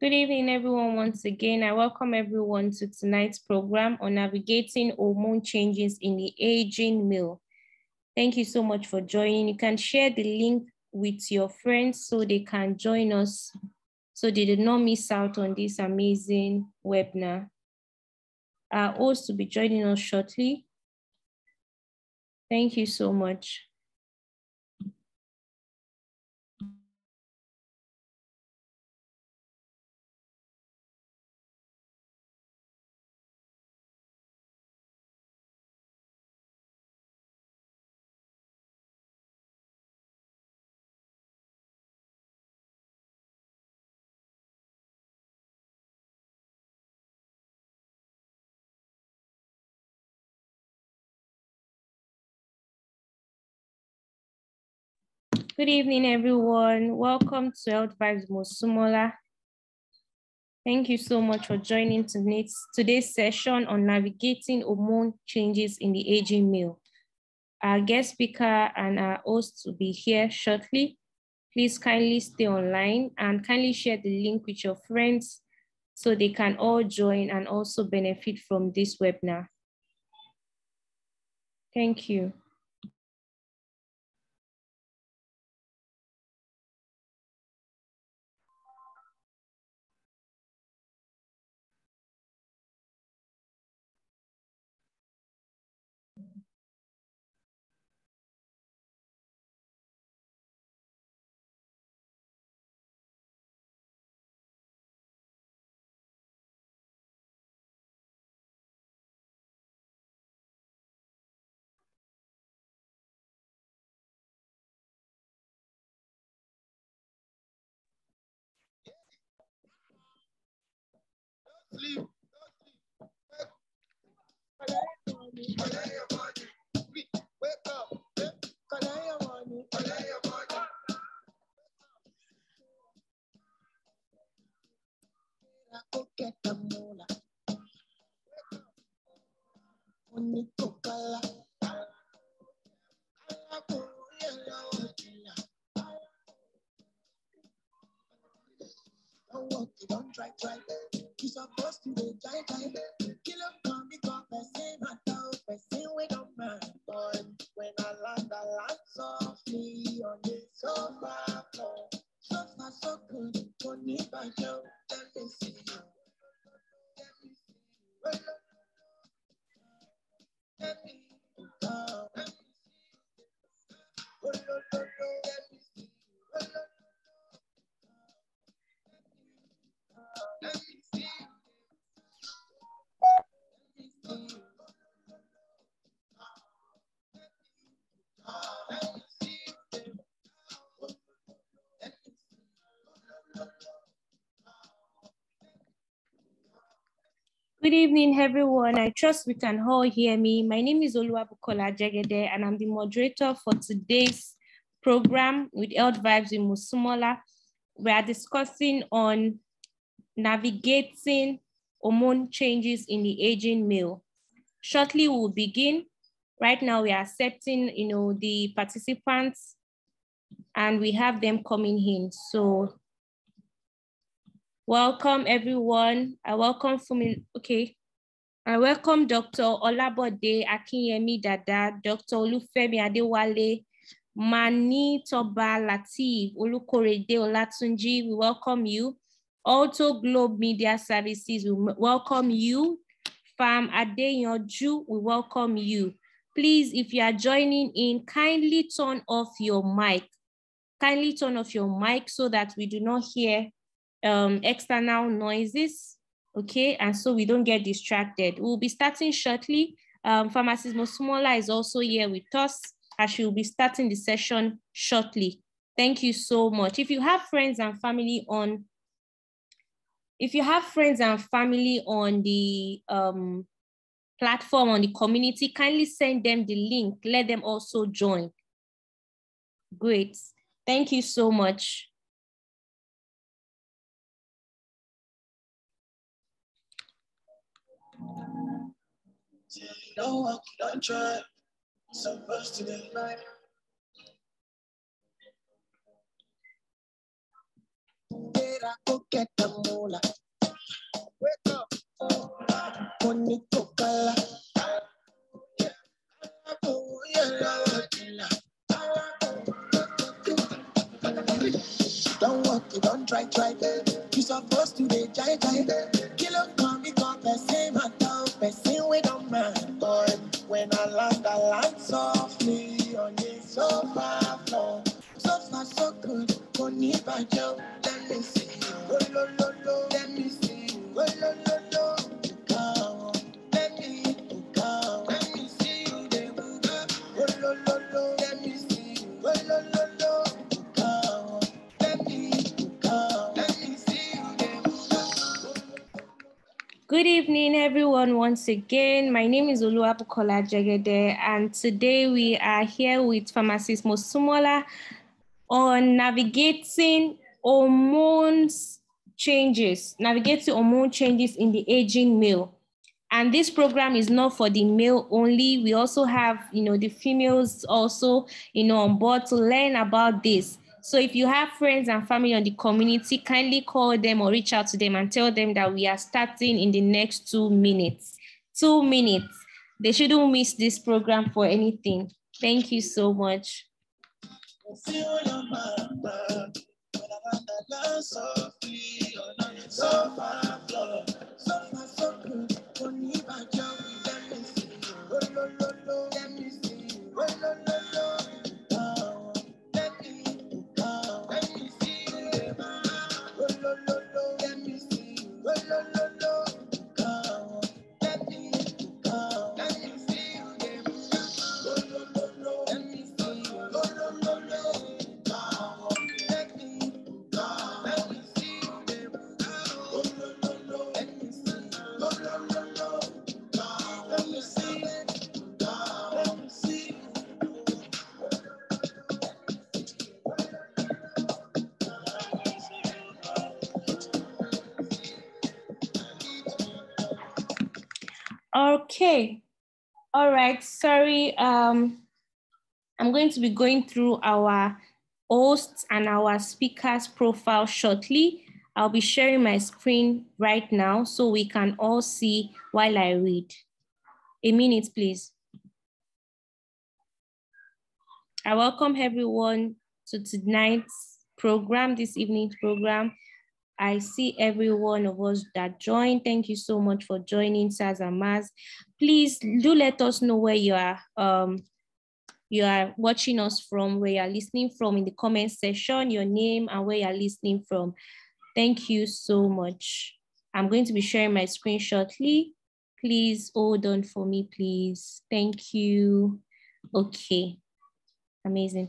Good evening, everyone. Once again, I welcome everyone to tonight's program on navigating hormone changes in the aging male. Thank you so much for joining. You can share the link with your friends so they can join us, so they did not miss out on this amazing webinar. Our host will be joining us shortly. Thank you so much. Good evening, everyone. Welcome to Health Vibes Mosumola. Thank you so much for joining today's session on navigating hormone changes in the aging male. Our guest speaker and our host will be here shortly. Please kindly stay online and kindly share the link with your friends so they can all join and also benefit from this webinar. Thank you. Don't try. You supposed to be try. Kill up, come because person I doubt, person we don't mind. But when I land softly on the sofa floor. Sofa so good, money by Joe. Let me see you. Let me see you. Let me see you. Good evening, everyone. I trust we can all hear me. My name is Oluwabukola Jegede, and I'm the moderator for today's program with Health Vibes in Mosumola. We are discussing on navigating hormone changes in the aging male. Shortly, we will begin. Right now, we are accepting, the participants, and we have them coming in. So, welcome everyone. I welcome I welcome Dr. Olabode Akinyemi Dada, Dr. Olufemi Adewale, Mani Toba Latif, Olukorede Olatunji, we welcome you. Auto Globe Media Services, we welcome you. Farm Adeyanju, we welcome you. Please, if you are joining in, kindly turn off your mic. Kindly turn off your mic so that we do not hear external noises, okay? And so we don't get distracted. We'll be starting shortly. Pharmacist Mosumola is also here with us, as she will be starting the session shortly. Thank you so much. If you have friends and family on the platform, on the community, kindly send them the link. Let them also join. Great. Thank you so much. Don't walk, don't try. Supposed to be right. Get I go get the moolah. Wake up, bonito color. Don't walk, you don't try. You supposed to be jai. Kilo come, become person, man, person we don't mind. Boy, when I land softly on the sofa floor. So far, so good. Koni bajo, let me see you. Oh, lo, let me see you. Oh, lo. Come on, let me come. Let me see you, they move up. Oh, lo, let me see you. Oh, lo. Come on, let me come. Let me see you, they move up. Good evening, everyone, once again. My name is Oluwabukola Jegede, and today we are here with Pharmacist Mosumola on navigating hormone changes in the aging male. And this program is not for the male only. We also have, the females also, on board to learn about this. So if you have friends and family on the community, kindly call them or reach out to them and tell them that we are starting in the next 2 minutes. 2 minutes. They shouldn't miss this program for anything. Thank you so much. Okay. All right. Sorry. I'm going to be going through our hosts and our speakers profile shortly. I'll be sharing my screen right now so we can all see while I read. A minute, please. I welcome everyone to tonight's program, this evening's program. I see every one of us that joined. Thank you so much for joining, Saz and Maz. Please do let us know where you are watching us from, where you are listening from in the comment section, your name and where you are listening from. Thank you so much. I'm going to be sharing my screen shortly. Please hold on for me, please. Thank you. Okay, amazing.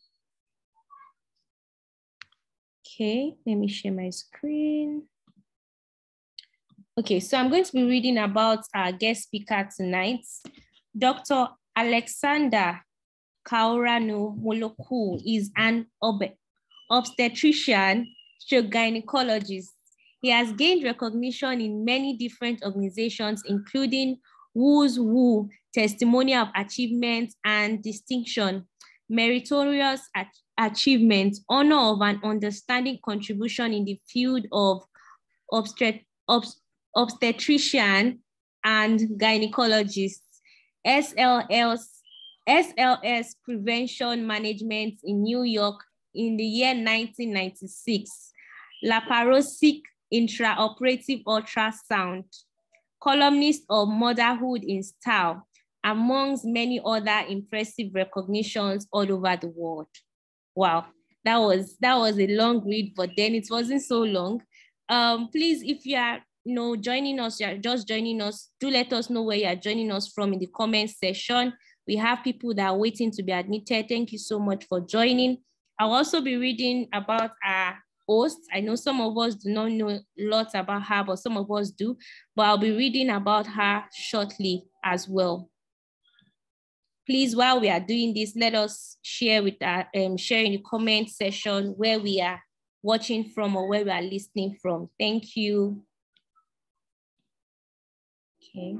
Okay, let me share my screen. Okay, so I'm going to be reading about our guest speaker tonight, Dr. Alexander Kauranu Moloku is an obstetrician, gynecologist. He has gained recognition in many different organizations, including Who's Who, Testimonial of Achievement and Distinction, Meritorious Achievement, Honor of an Understanding Contribution in the Field of Obstetrician and Gynecologist, SLS Prevention Management in New York in the year 1996, laparoscopic intraoperative ultrasound, columnist of Motherhood in Style, amongst many other impressive recognitions all over the world. Wow, that was a long read, but then it wasn't so long. Please, if you are joining us, you're just joining us, do let us know where you are joining us from in the comment section. We have people that are waiting to be admitted. Thank you so much for joining. I'll also be reading about our host. I know some of us do not know lots about her, but some of us do. But I'll be reading about her shortly as well. Please, while we are doing this, let us share with share in the comment section where we are watching from or where we are listening from. Thank you. Okay.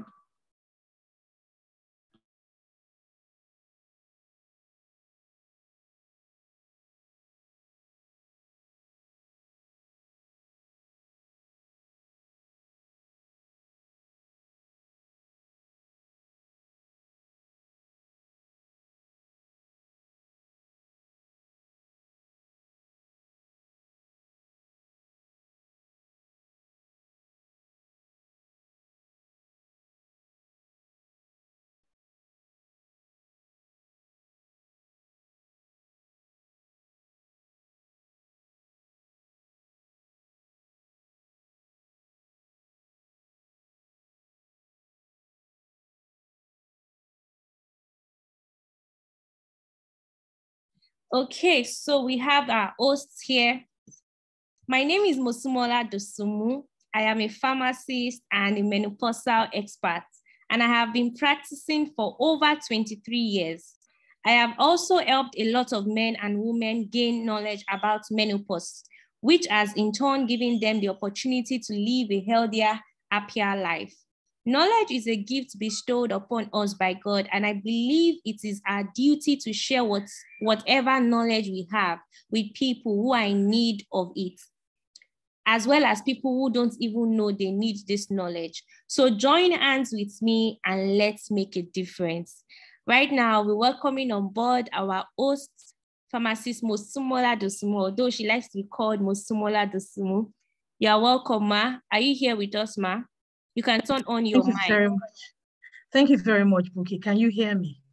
Okay, so we have our hosts here. My name is Mosumola Dosumu. I am a pharmacist and a menopausal expert, and I have been practicing for over 23 years. I have also helped a lot of men and women gain knowledge about menopause, which has in turn given them the opportunity to live a healthier, happier life. Knowledge is a gift bestowed upon us by God, and I believe it is our duty to share whatever knowledge we have with people who are in need of it, as well as people who don't even know they need this knowledge. So join hands with me and let's make a difference. Right now, we're welcoming on board our host, pharmacist Mosumola Dosumu, although she likes to be called Mosumola Dosumu. You're welcome, Ma. Are you here with us, Ma? You can turn on your mic. Thank you very much. Thank you very much, Buki. Can you hear me?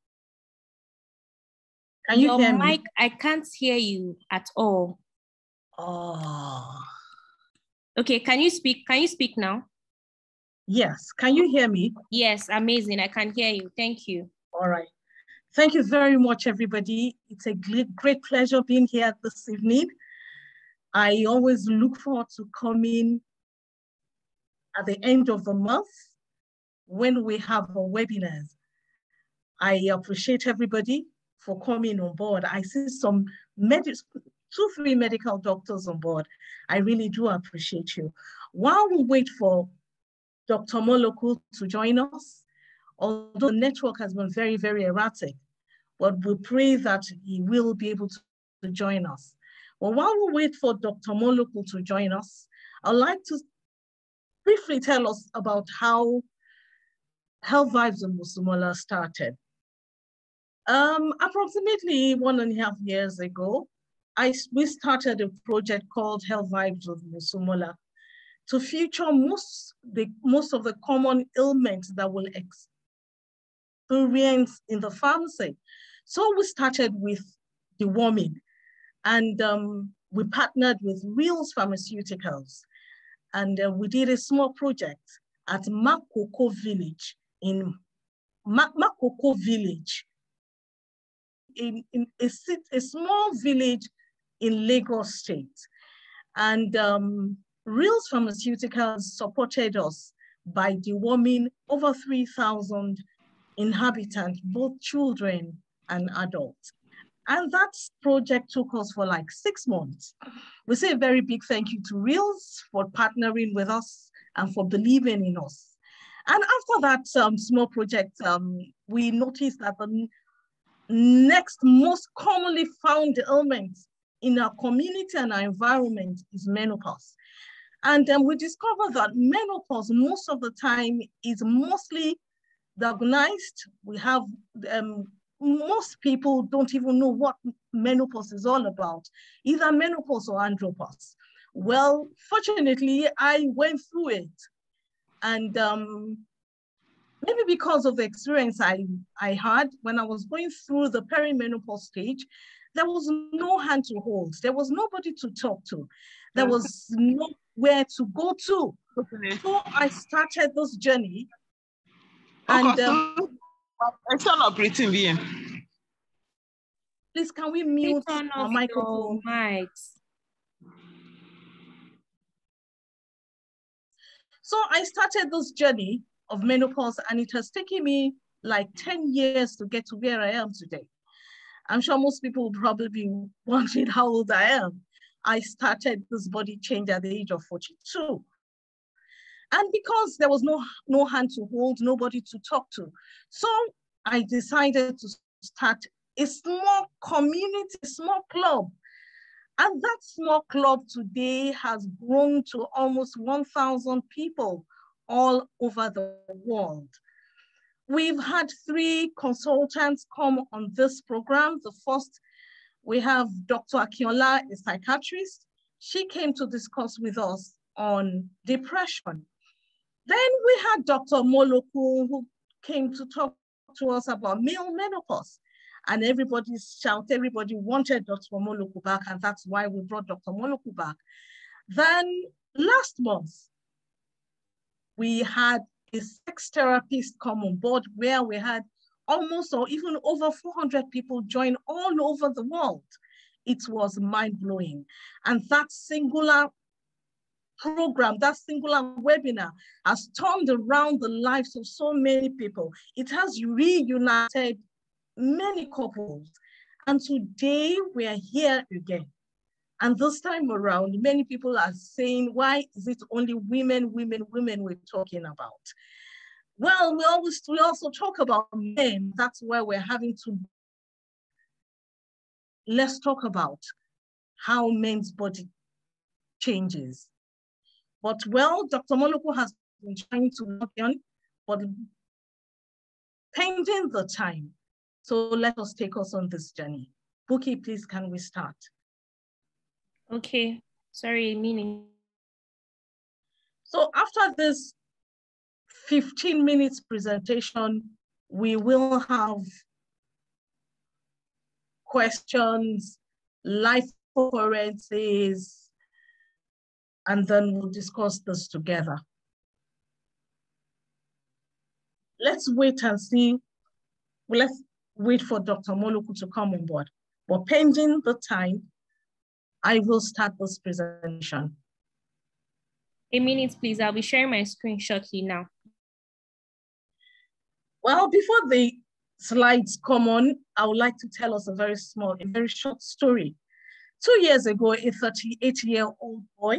Can you hear me? Your mic, I can't hear you at all. Oh. Okay, can you speak? Can you speak now? Yes. Can you hear me? Yes, amazing. I can hear you. Thank you. All right. Thank you very much, everybody. It's a great pleasure being here this evening. I always look forward to coming at the end of the month when we have our webinars. I appreciate everybody for coming on board. I see some 2-3 medical doctors on board. I really do appreciate you. While we wait for Dr. Moloku to join us, although the network has been very, very erratic, but we pray that he will be able to join us. Well, while we wait for Dr. Moloku to join us, I'd like to briefly tell us about how Health Vibes in Musumola started. Approximately 1.5 years ago, we started a project called Health Vibes of Musumola to feature most of the common ailments that we'll experience in the pharmacy. So we started with deworming, and we partnered with Reals Pharmaceuticals, and we did a small project at Makoko Village in Makoko Village, in a small village in Lagos State. And Reals Pharmaceuticals supported us by deworming over 3,000 inhabitants, both children and adults. And that project took us for like 6 months. We say a very big thank you to Reals for partnering with us and for believing in us. And after that small project, we noticed that the next most commonly found ailment in our community and our environment is menopause. And we discovered that menopause most of the time is mostly diagnosed. We have, most people don't even know what menopause is all about, either menopause or andropause. Well, fortunately, I went through it. And maybe because of the experience I had when I was going through the perimenopause stage, there was no hand to hold. There was nobody to talk to. There was nowhere to go to. So I started this journey. And it's not breathing here. Please, can we mute our microphone? So I started this journey of menopause, and it has taken me like 10 years to get to where I am today. I'm sure most people will probably be wondering how old I am. I started this body change at the age of 42. And because there was no hand to hold, nobody to talk to, so I decided to start a small community, a small club. And that small club today has grown to almost 1,000 people all over the world. We've had 3 consultants come on this program. The first, we have Dr. Akinola, a psychiatrist. She came to discuss with us on depression. Then we had Dr. Moloku, who came to talk to us about male menopause. And everybody wanted Dr. Moloku back, and that's why we brought Dr. Moloku back. Then last month, we had a sex therapist come on board, where we had almost or even over 400 people joined all over the world. It was mind-blowing. And that singular program, that singular webinar has turned around the lives of so many people. It has reunited many couples. And today we are here again. And this time around, many people are saying, why is it only women we're talking about? Well, we also talk about men. That's where we're having to. Let's talk about how men's body changes. But well, Dr. Moloko has been trying to work on, but painting the time. So let us take us on this journey. Buki, please, can we start? Okay, sorry, meaning. So after this 15 minutes presentation, we will have questions, life occurrences, and then we'll discuss this together. Let's wait and see. Let's wait for Dr. Moloko to come on board. But pending the time, I will start this presentation. A minute, please. I'll be sharing my screen shortly now. Well, before the slides come on, I would like to tell us a very short story. 2 years ago, a 38-year-old boy,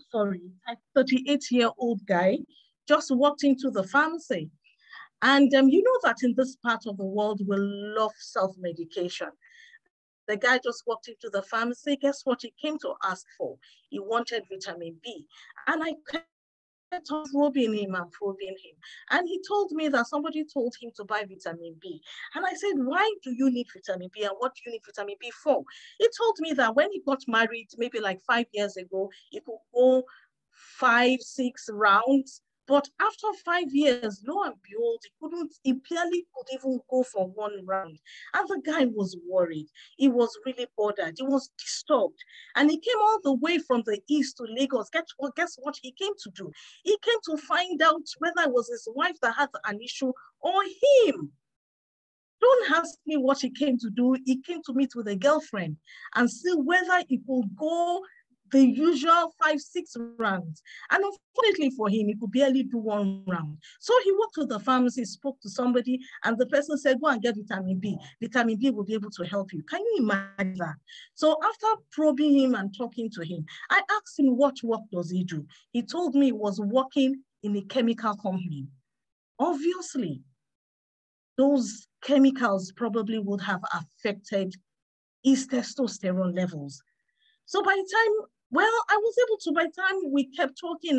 38-year-old guy just walked into the pharmacy. And you know that in this part of the world, we love self-medication. The guy just walked into the pharmacy. Guess what he came to ask for? He wanted vitamin B. And I kept on probing him. And he told me that somebody told him to buy vitamin B. And I said, why do you need vitamin B? And what do you need vitamin B for? He told me that when he got married, maybe like 5 years ago, he could go 5, 6 rounds. But after 5 years, lo and behold, he barely could even go for 1 round. And the guy was worried. He was really bothered. He was disturbed. And he came all the way from the east to Lagos. Guess what he came to do? He came to find out whether it was his wife that had an issue or him. Don't ask me what he came to do. He came to meet with a girlfriend and see whether he could go the usual 5, 6 rounds. And unfortunately for him, he could barely do 1 round. So he walked to the pharmacy, spoke to somebody, and the person said, go and get vitamin B. Vitamin B will be able to help you. Can you imagine that? So after probing him and talking to him, I asked him, what work does he do? He told me he was working in a chemical company. Obviously, those chemicals probably would have affected his testosterone levels. So by the time, I was able to, by the time we kept talking,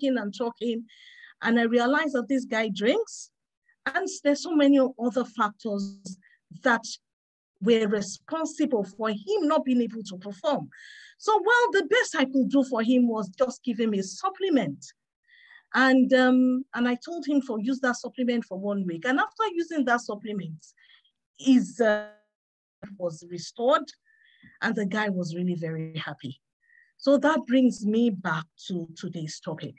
and I realized that this guy drinks, and there's so many other factors that were responsible for him not being able to perform. So, the best I could do for him was just give him a supplement. And I told him to use that supplement for 1 week. And after using that supplement, his was restored, and the guy was really very happy. So that brings me back to today's topic.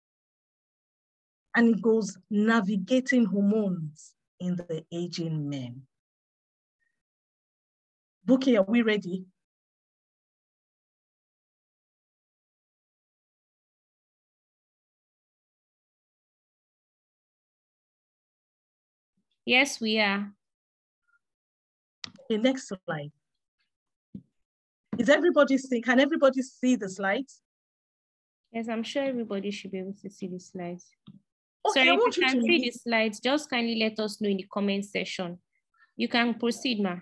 And it goes, navigating hormones in the aging men. Buki, are we ready? Yes, we are. Okay, next slide. Can everybody see the slides? Yes, I'm sure everybody should be able to see the slides. Okay, Sorry, I want if you you can to see the slides, just kindly let us know in the comment section. You can proceed, ma.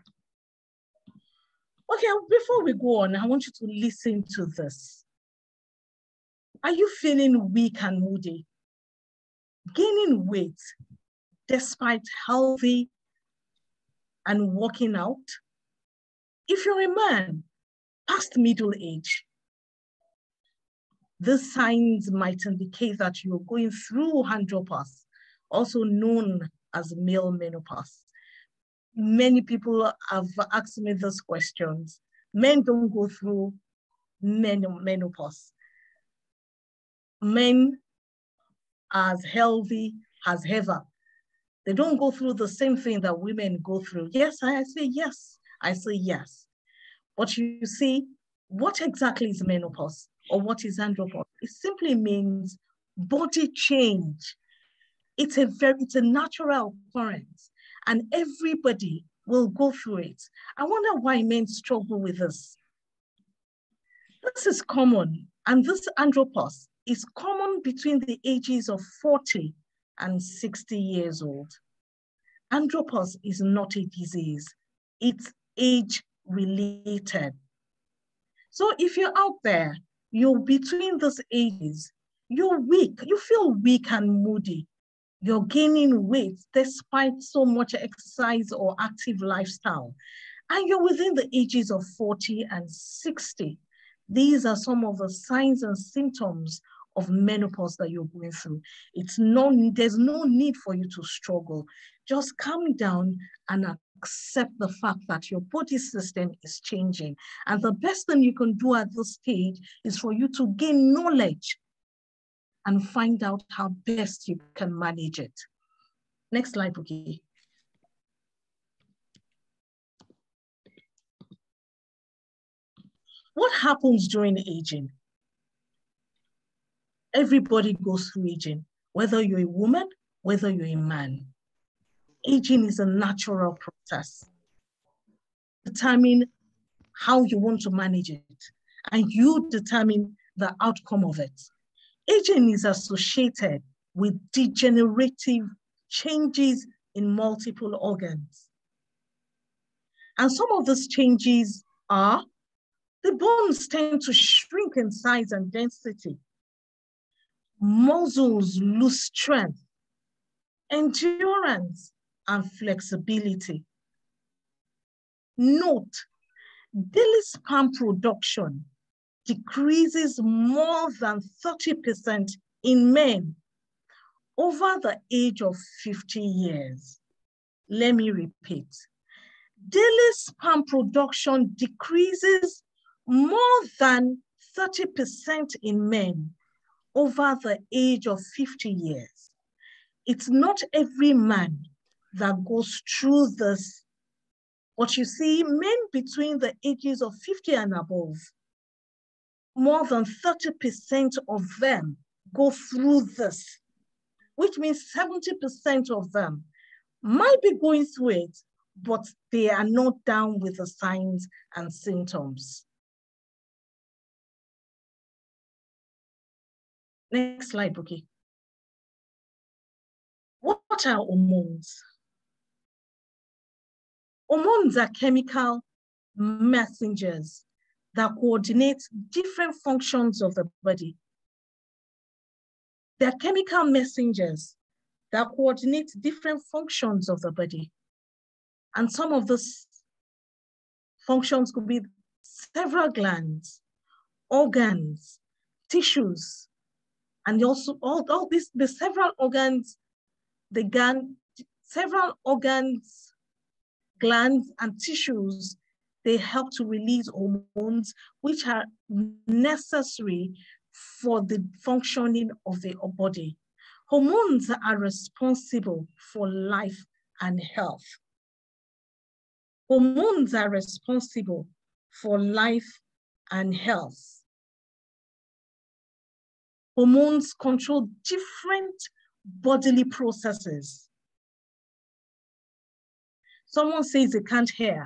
Okay, before we go on, I want you to listen to this. Are you feeling weak and moody? Gaining weight despite healthy and working out? If you're a man past middle age, these signs might indicate that you're going through andropause, also known as male menopause. Many people have asked me these questions. Men don't go through menopause. Men as healthy as ever. They don't go through the same thing that women go through. Yes, I say yes. I say yes. But you see, what exactly is menopause or what is andropause? It simply means body change. It's a natural occurrence, and everybody will go through it. I wonder why men struggle with this. This is common, and this andropause is common between the ages of 40 and 60 years old. Andropause is not a disease. It's age-related. So if you're out there, you're between those ages, you're weak, you feel weak and moody. You're gaining weight despite so much exercise or active lifestyle. And you're within the ages of 40 and 60. These are some of the signs and symptoms of menopause that you're going through. There's no need for you to struggle. Just calm down and accept the fact that your body system is changing. And the best thing you can do at this stage is for you to gain knowledge and find out how best you can manage it. Next slide, Buki. What happens during aging? Everybody goes through aging, whether you're a woman, whether you're a man. Aging is a natural process. Determine how you want to manage it, and you determine the outcome of it. Aging is associated with degenerative changes in multiple organs. And some of those changes are the bones tend to shrink in size and density. Muscles lose strength, endurance, and flexibility. Note, daily sperm production decreases more than 30% in men over the age of 50 years. Let me repeat. Daily sperm production decreases more than 30% in men over the age of 50 years. It's not every man that goes through this. But you see, men between the ages of 50 and above, more than 30% of them go through this, which means 70% of them might be going through it, but they are not down with the signs and symptoms. Next slide, Buki. What are hormones? Hormones are chemical messengers that coordinate different functions of the body. They're chemical messengers that coordinate different functions of the body. And some of those functions could be several glands, organs, tissues, and also all these, the several organs, several organs, glands, and tissues, they help to release hormones which are necessary for the functioning of the body. Hormones are responsible for life and health. Hormones are responsible for life and health. Hormones control different bodily processes. Someone says they can't hear.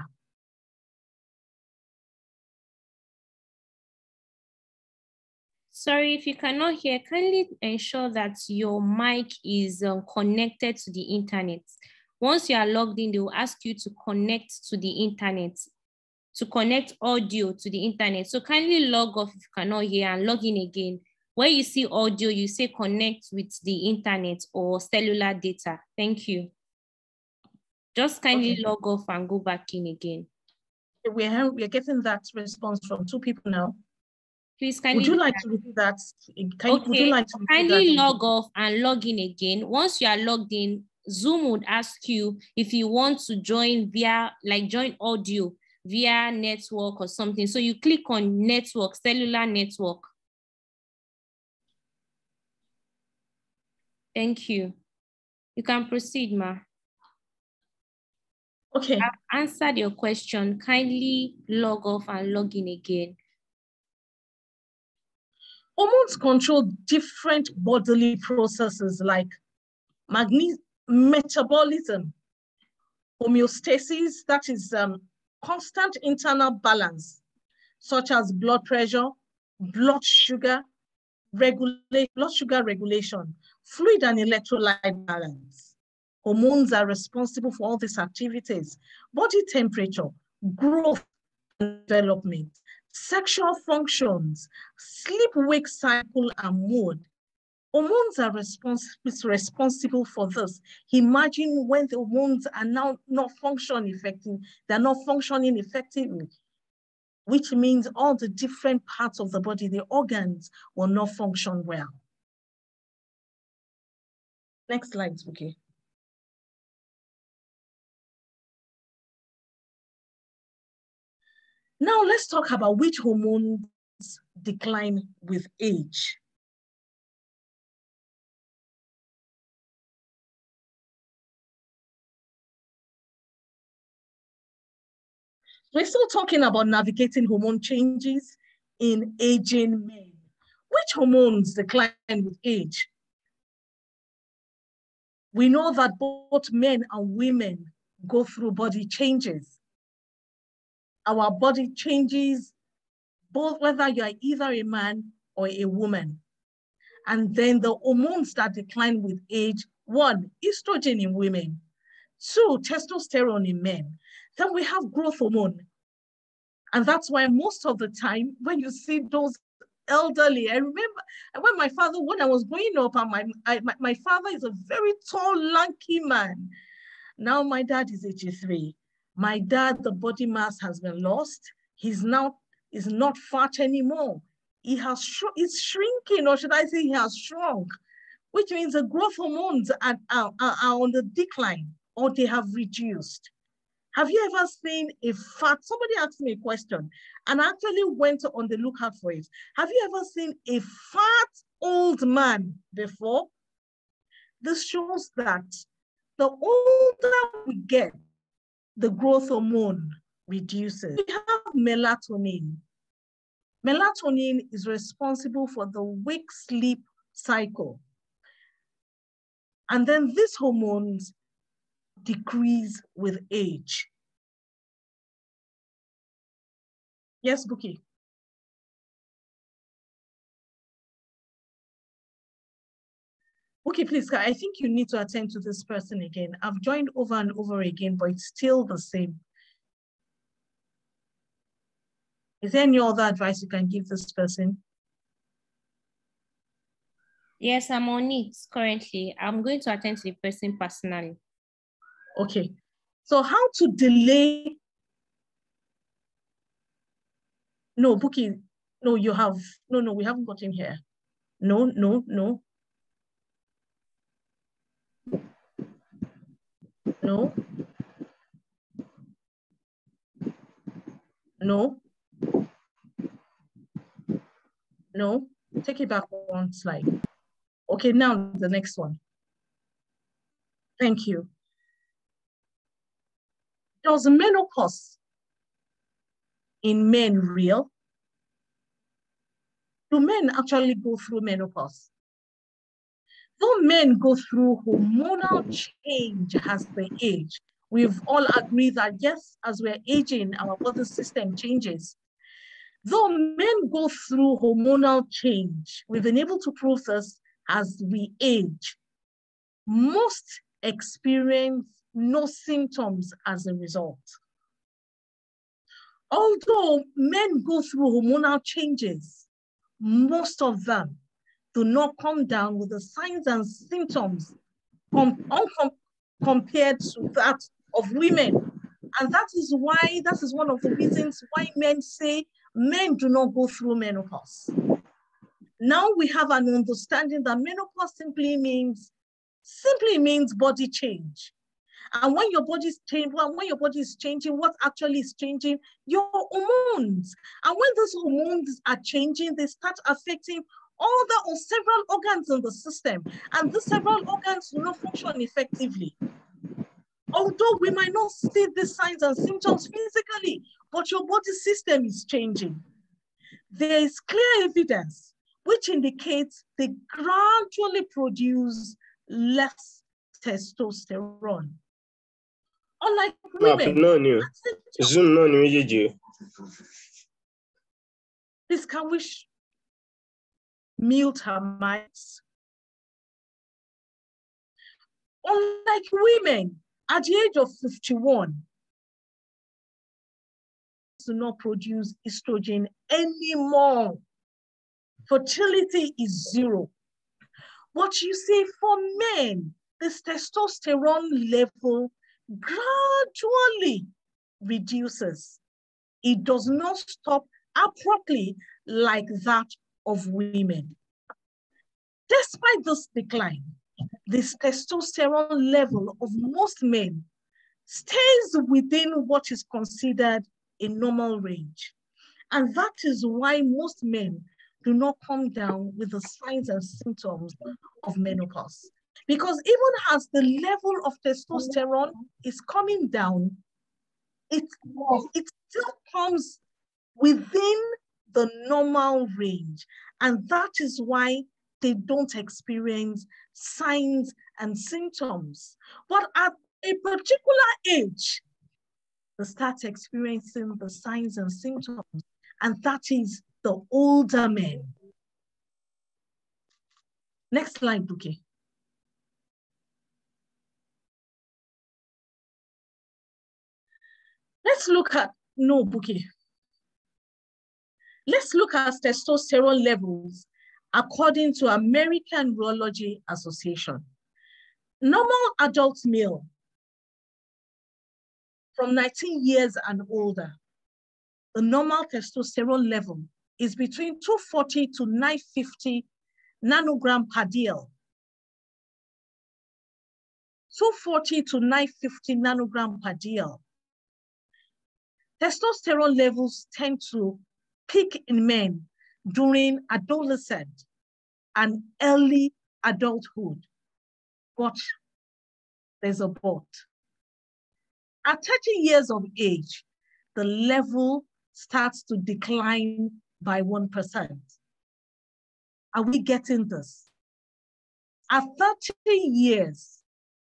Sorry, if you cannot hear, kindly ensure that your mic is connected to the internet. Once you are logged in, they will ask you to connect to the internet, to connect audio to the internet. So kindly log off if you cannot hear and log in again. Where you see audio, you say connect with the internet or cellular data. Thank you. Just kindly log off and go back in again. We're getting that response from 2 people now. Please kindly. Would you like to repeat that? Would you like to kindly log off and log in again? Once you are logged in, Zoom would ask you if you want to join via, like join audio via network or something. So you click on network, cellular network. Thank you. You can proceed, ma. Okay. I've answered your question. Kindly log off and log in again. Hormones control different bodily processes like metabolism, homeostasis, that is constant internal balance, such as blood pressure, blood sugar regulation, fluid and electrolyte balance. Hormones are responsible for all these activities: body temperature, growth and development, sexual functions, sleep-wake cycle, and mood. Hormones are responsible for this. Imagine when the hormones are now not functioning effectively, which means all the different parts of the body, the organs, will not function well. Next slide, okay. Now let's talk about which hormones decline with age. We're still talking about navigating hormone changes in aging men. Which hormones decline with age? We know that both men and women go through body changes. Our body changes, both whether you are either a man or a woman. And then the hormones that decline with age: 1, estrogen in women; 2, testosterone in men. Then we have growth hormone. And that's why most of the time when you see those elderly, I remember when my father, when I was growing up, and my father is a very tall, lanky man. Now my dad is 83. My dad, the body mass has been lost. He's now is not fat anymore. He's shrinking, or should I say he has shrunk, which means the growth hormones are on the decline, or they have reduced. Have you ever seen a fat, somebody asked me a question, and I actually went on the lookout for it. Have you ever seen a fat old man before? This shows that the older we get, the growth hormone reduces. We have melatonin. Melatonin is responsible for the wake-sleep cycle. And then these hormones decrease with age. Yes, Buki. Okay, please, I think you need to attend to this person again. I've joined over and over again, but it's still the same. Is there any other advice you can give this person? Yes, I'm on it currently. I'm going to attend to the person personally. Okay. So how to delay? No, Buki, no, you have, no, we haven't got him here. No. No. No. No. Take it back one slide. Okay, now the next one. Thank you. Does menopause in men real? Do men actually go through menopause? Though men go through hormonal change as they age, we've all agreed that yes, as we're aging, our body system changes. Though men go through hormonal change, we've been able to prove this as we age. Most experience no symptoms as a result. Although men go through hormonal changes, most of them do not come down with the signs and symptoms compared to that of women. And that is one of the reasons why men say men do not go through menopause. Now we have an understanding that menopause simply means body change. And when your body is changing, what actually is changing? Your hormones. And when those hormones are changing, they start affecting Other or several organs in the system, and these several organs do not function effectively. Although we might not see the signs and symptoms physically, but your body system is changing. There is clear evidence which indicates they gradually produce less testosterone. Unlike women, please can we mute her mics? Unlike women, at the age of 51, do not produce estrogen anymore. Fertility is 0. But you see, for men, this testosterone level gradually reduces. It does not stop abruptly like that of women. Despite this decline, this testosterone level of most men stays within what is considered a normal range. And that is why most men do not come down with the signs and symptoms of menopause. Because even as the level of testosterone is coming down, it still comes within the normal range. And that is why they don't experience signs and symptoms. But at a particular age, they start experiencing the signs and symptoms, and that is the older men. Next slide, Buki. Let's look at testosterone levels according to American Urology Association. Normal adult male from 19 years and older, the normal testosterone level is between 240 to 950 nanogram per dl. 240 to 950 nanogram per dl. Testosterone levels tend to peak in men during adolescence and early adulthood, but there's a but. At 30 years of age, the level starts to decline by 1%. Are we getting this? At 30 years,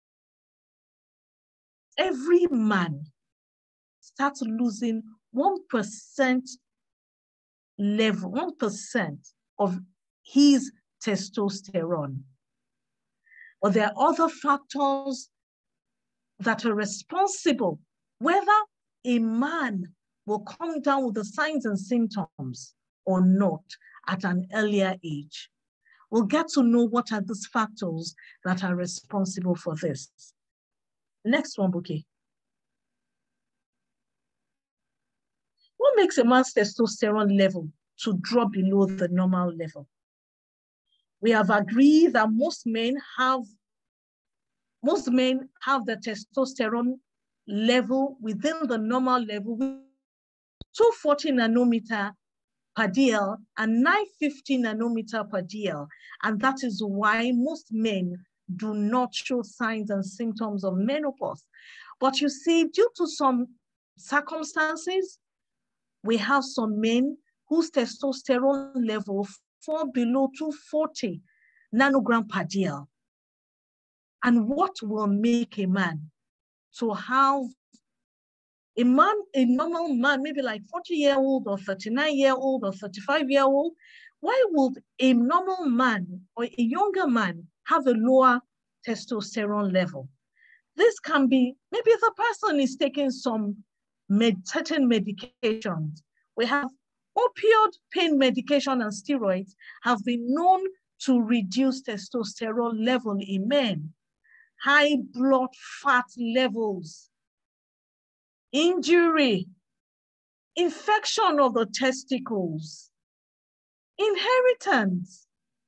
every man starts losing 1% level, 1% of his testosterone. But there are other factors that are responsible, whether a man will come down with the signs and symptoms or not at an earlier age. We'll get to know what are these factors that are responsible for this. Next one, Buki. What makes a man's testosterone level to drop below the normal level? We have agreed that most men have the testosterone level within the normal level, 240 nanometer per dl and 950 nanometer per dl. And that is why most men do not show signs and symptoms of menopause. But you see, due to some circumstances, we have some men whose testosterone level fall below 240 nanogram per dl. And what will make a man to have a normal man, maybe like 40-year-old or 39-year-old or 35-year-old, why would a normal man or a younger man have a lower testosterone level? This can be, maybe the person is taking some certain medications. We have opioid pain medication and steroids have been known to reduce testosterone level in men. High blood fat levels, injury, infection of the testicles, inheritance,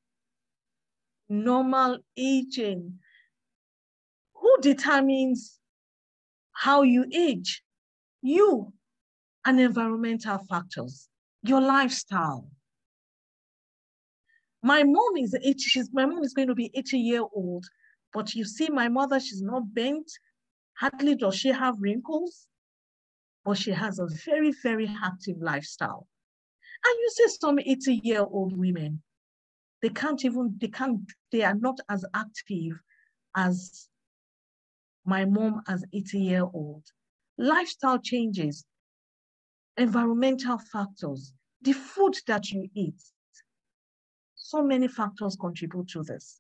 normal aging. Who determines how you age? You, and environmental factors, your lifestyle. My mom is 80, my mom is going to be 80-year-old, but you see my mother, she's not bent. Hardly does she have wrinkles, but she has a very, very active lifestyle. And you see some 80-year-old women, they are not as active as my mom as 80-year-old. Lifestyle changes, environmental factors, the food that you eat. So many factors contribute to this.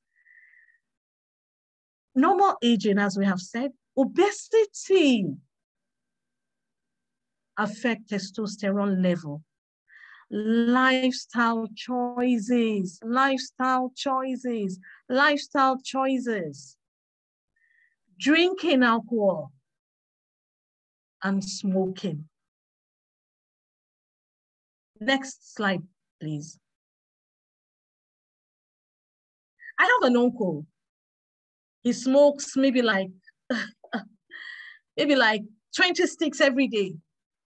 Normal aging, as we have said, obesity affect testosterone level. Lifestyle choices. Drinking alcohol and smoking. Next slide, please. I have an uncle. He smokes maybe like 20 sticks every day.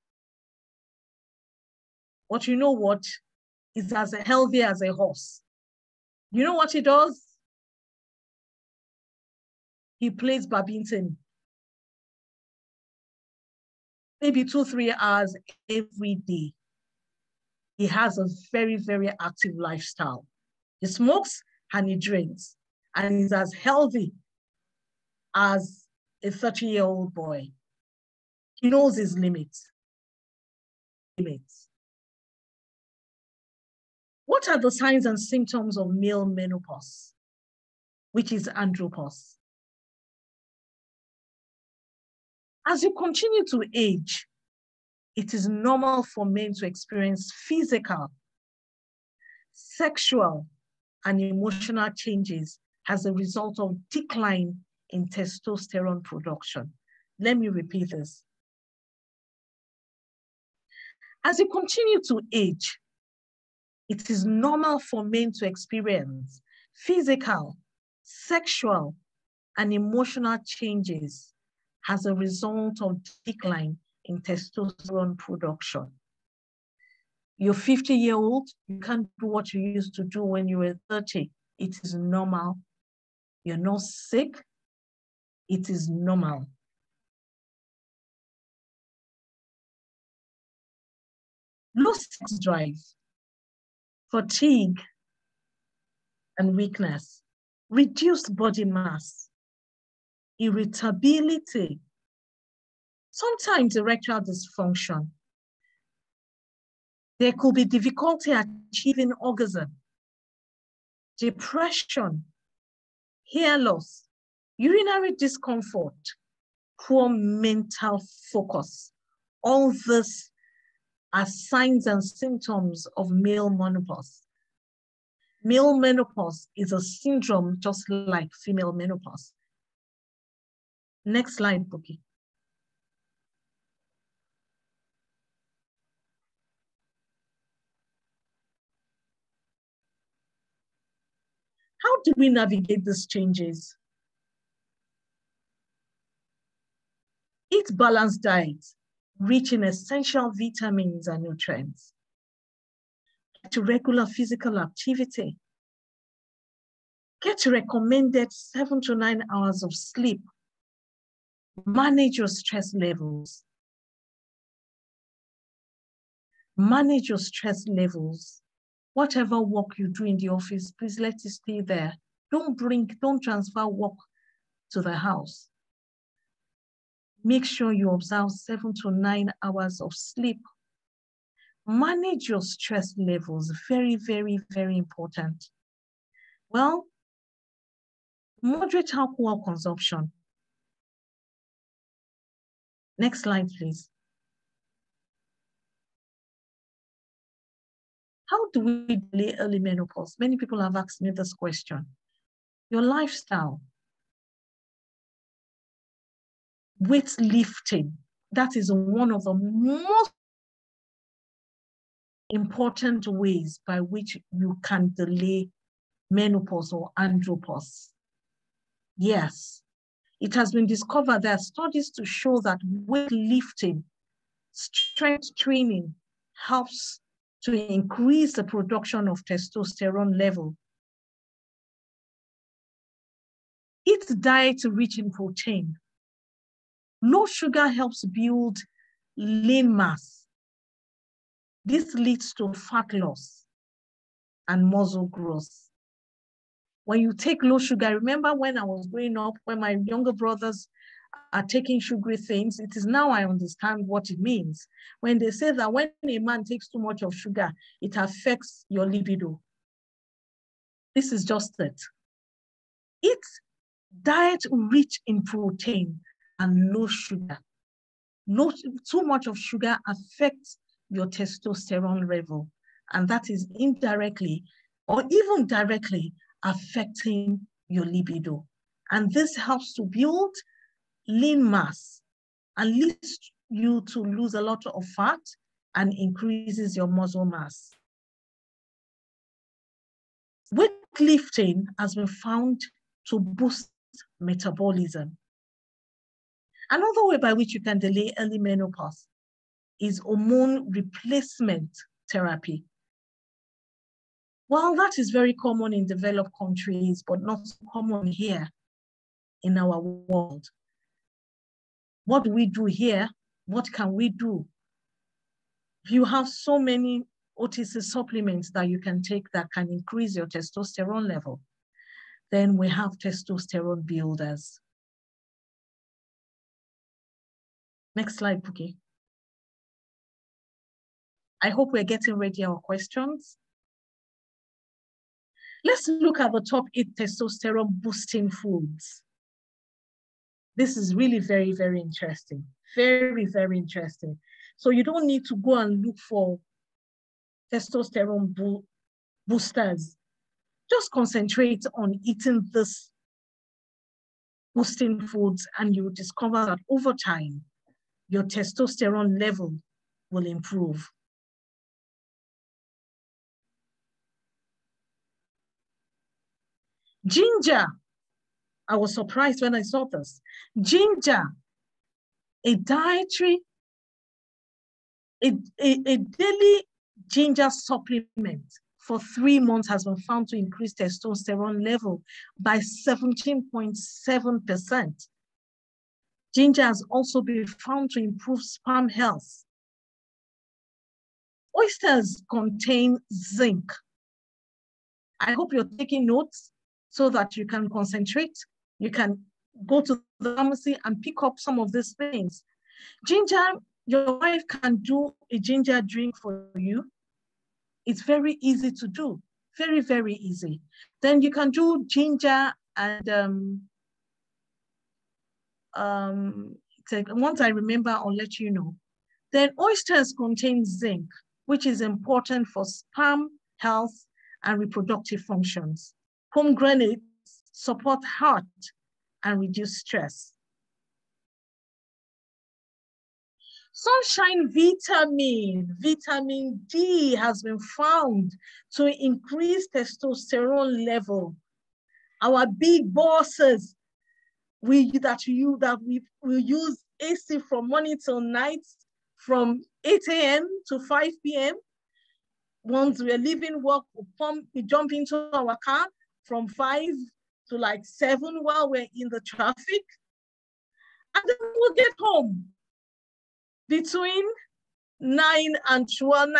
But you know what? He's as healthy as a horse. You know what he does? He plays badminton. Maybe 2-3 hours every day. He has a very, very active lifestyle. He smokes and he drinks. And he's as healthy as a 30-year-old boy. He knows his limits. What are the signs and symptoms of male menopause, which is andropause? As you continue to age, it is normal for men to experience physical, sexual, and emotional changes as a result of decline in testosterone production. Let me repeat this. As you continue to age, it is normal for men to experience physical, sexual, and emotional changes as a result of decline in testosterone production. You're 50-year-old, you can't do what you used to do when you were 30. It is normal. You're not sick. It is normal. Low sex drive, fatigue, and weakness, reduced body mass, irritability, sometimes erectile dysfunction. There could be difficulty achieving orgasm, depression, hair loss, urinary discomfort, poor mental focus. All this are signs and symptoms of male menopause. Male menopause is a syndrome just like female menopause. Next slide, Bookie. How do we navigate these changes? Eat balanced diet, rich in essential vitamins and nutrients. Get regular physical activity. Get recommended 7 to 9 hours of sleep. Manage your stress levels. Manage your stress levels. Whatever work you do in the office, please let it stay there. Don't transfer work to the house. Make sure you observe 7 to 9 hours of sleep. Manage your stress levels. Very, very, very important. Well, moderate alcohol consumption. Next slide, please. How do we delay early menopause? Many people have asked me this question. Your lifestyle. Weightlifting. That is one of the most important ways by which you can delay menopause or andropause. Yes, it has been discovered there are studies to show that weightlifting, strength training helps to increase the production of testosterone level Eat diet rich in protein. Low sugar helps build lean mass. This leads to fat loss and muscle growth. When you take low sugar, remember when I was growing up, when my younger brothers are taking sugary things, it is now I understand what it means. When they say that when a man takes too much of sugar, it affects your libido. This is just it. Eat diet rich in protein and low sugar. Too much of sugar affects your testosterone level, and that is indirectly or even directly affecting your libido. And this helps to build lean mass and leads you to lose a lot of fat and increases your muscle mass. Weightlifting has been found to boost metabolism. Another way by which you can delay early menopause is hormone replacement therapy. Well, that is very common in developed countries, but not so common here in our world. What do we do here? What can we do? You have so many OTC supplements that you can take that can increase your testosterone level. Then we have testosterone builders. Next slide, Pookie. I hope we're getting ready our questions. Let's look at the top 8 testosterone boosting foods. This is really very, very interesting. Very, very interesting. So you don't need to go and look for testosterone boosters. Just concentrate on eating this boosting foods and you discover that over time, your testosterone level will improve. Ginger. I was surprised when I saw this. Ginger, a daily ginger supplement for 3 months has been found to increase testosterone level by 17.7%. Ginger has also been found to improve sperm health. Oysters contain zinc. I hope you're taking notes so that you can concentrate. You can go to the pharmacy and pick up some of these things. Ginger, your wife can do a ginger drink for you. It's very easy to do, very, very easy. Then you can do ginger and once I remember, I'll let you know. Then oysters contain zinc, which is important for sperm health and reproductive functions. Pomegranates support heart and reduce stress. Sunshine vitamin D has been found to increase testosterone level. Our big bosses, we will use AC from morning till night, from 8 a.m. to 5 p.m. Once we're leaving work, we jump into our car from 5 to like 7 while we're in the traffic. And then we'll get home between 9 and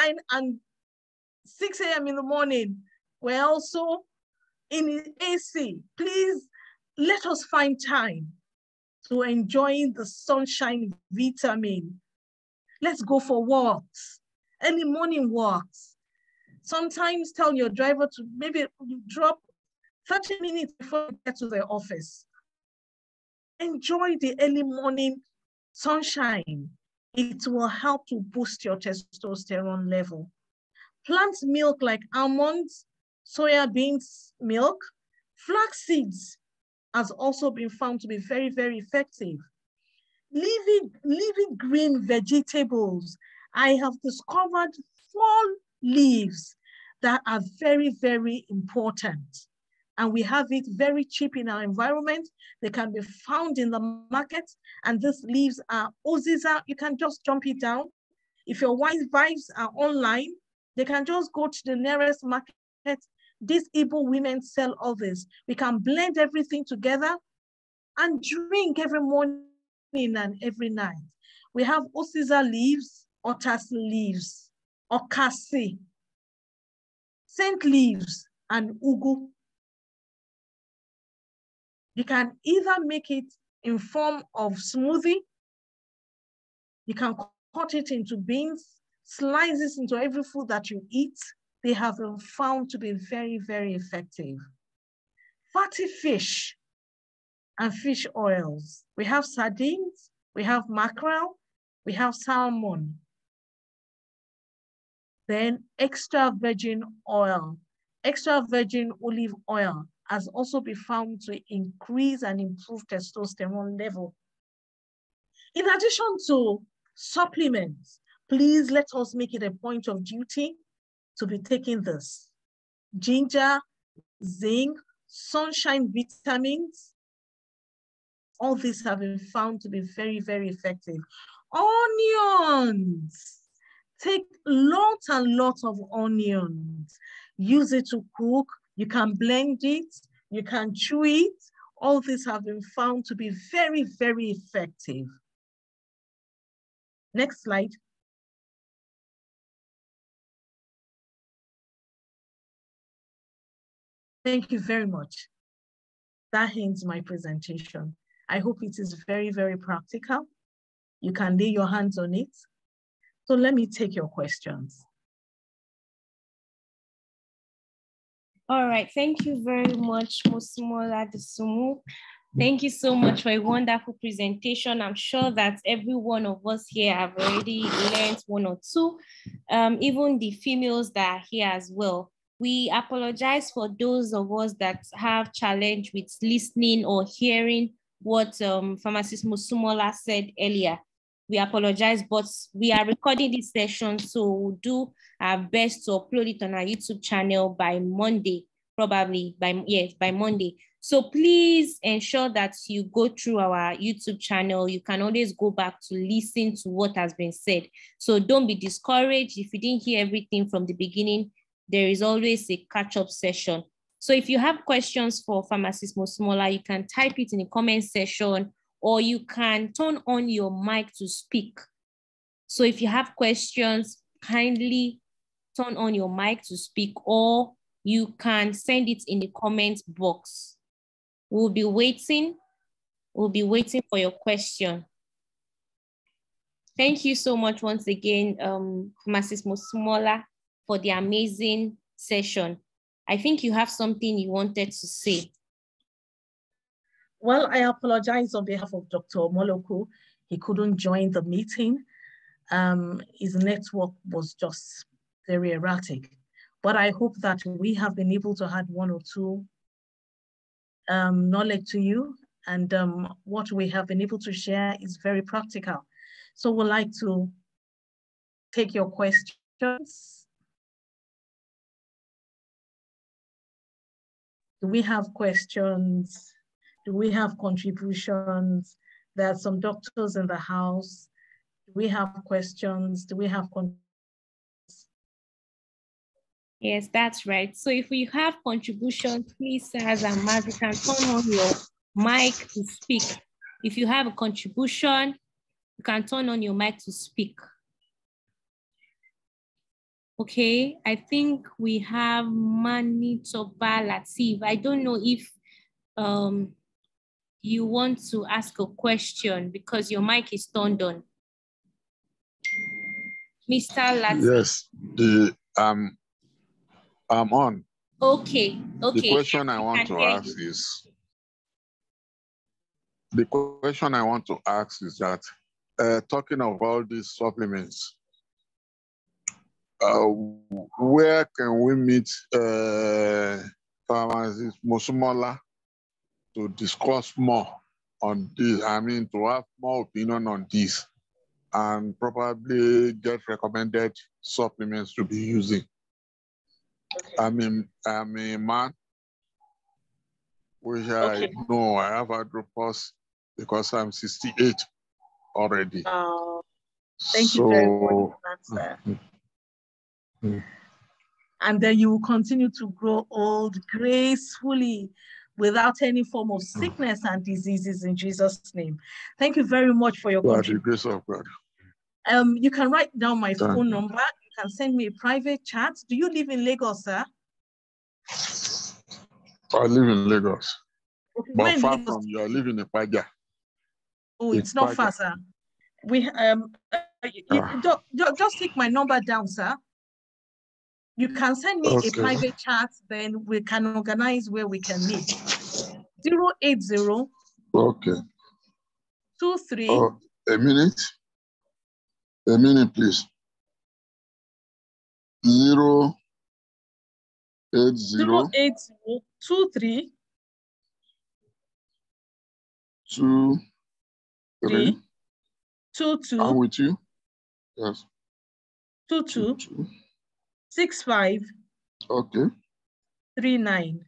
6 a.m. in the morning. We're also in AC. Please let us find time to enjoy the sunshine vitamin. Let's go for walks, early morning walks. Sometimes tell your driver to maybe drop 30 minutes before you get to the office. Enjoy the early morning sunshine. It will help to boost your testosterone level. Plant milk like almonds, soya beans milk, flax seeds has also been found to be very, very effective. Leafy green vegetables. I have discovered 4 leaves that are very, very important. And we have it very cheap in our environment. They can be found in the market. And these leaves are Oziza. You can just jump it down. If your wives are online, they can just go to the nearest market. These Igbo women sell all this. We can blend everything together, and drink every morning and every night. We have Osiza leaves, Otas leaves, Okasi, scent leaves, and Ugu. You can either make it in form of smoothie, you can cut it into beans, slice it into every food that you eat. They have been found to be very, very effective. Fatty fish and fish oils. We have sardines, we have mackerel, we have salmon. Then extra virgin oil, extra virgin olive oil has also been found to increase and improve testosterone level. In addition to supplements, please let us make it a point of duty to be taking this. Ginger, zinc, sunshine vitamins, all these have been found to be very, very effective. Onions. Take lots and lots of onions. Use it to cook. You can blend it. You can chew it. All these have been found to be very, very effective. Next slide. Thank you very much. That ends my presentation. I hope it is very, very practical. You can lay your hands on it. So let me take your questions. All right, thank you very much, Mosimola Desumu. Thank you so much for a wonderful presentation. I'm sure that every one of us here have already learned one or two, even the females that are here as well. We apologize for those of us that have challenge with listening or hearing what Pharmacist Mosimola said earlier. We apologize, but we are recording this session, so we'll do our best to upload it on our YouTube channel by Monday, probably by Monday. So please ensure that you go through our YouTube channel. You can always go back to listen to what has been said. So don't be discouraged. If you didn't hear everything from the beginning, there is always a catch-up session. So if you have questions for Pharmacist Mosimola, you can type it in the comment section, or you can turn on your mic to speak. So if you have questions, kindly turn on your mic to speak, or you can send it in the comment box. We'll be waiting for your question. Thank you so much once again, Pharmacist Mosimola, for the amazing session. I think you have something you wanted to say. Well, I apologize on behalf of Dr. Moloko. He couldn't join the meeting. His network was just very erratic. But I hope that we have been able to add one or two knowledge to you. And what we have been able to share is very practical. So we'd like to take your questions. Do we have questions? Do we have contributions? There are some doctors in the house. Do we have questions? Do we have contributions? Yes, that's right. So if we have contributions, please, Saz and Maz, you can turn on your mic to speak. If you have a contribution, you can turn on your mic to speak. Okay, I think we have Manitoba Latif. I don't know if you want to ask a question because your mic is turned on. Mr. Latif. Yes, I'm on. Okay. The question I want to ask is, that, talking of all these supplements, where can we meet Pharmacist Mosimola to discuss more on this? I mean, to have more opinion on this and probably get recommended supplements to be using. I'm a man, which I know I have andropause because I'm 68 already. Thank you very much for that, sir. And then you will continue to grow old gracefully without any form of sickness and diseases in Jesus' name. Thank you very much for your contribution. Grace of God. You can write down my phone number. You can send me a private chat. Do you live in Lagos, sir? I live in Lagos. Okay, but far from you, I live in Ipaja. Oh, it's not far, sir. We just take my number down, sir. You can send me a private chat, then we can organize where we can meet. 080. Okay. 23. Oh, a minute. A minute, please. 080. 23. 23. 22. I'm with you. Yes. 22. 65. Okay. 39.